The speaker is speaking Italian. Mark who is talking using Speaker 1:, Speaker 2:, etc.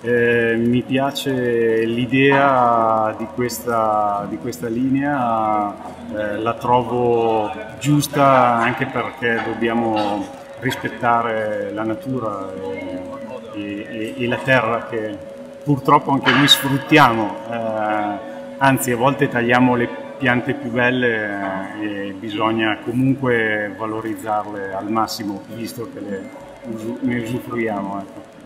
Speaker 1: Mi piace l'idea di questa linea, la trovo giusta anche perché dobbiamo rispettare la natura e la terra che purtroppo anche noi sfruttiamo, anzi a volte tagliamo le piante più belle e bisogna comunque valorizzarle al massimo visto che ne usufruiamo. Ecco.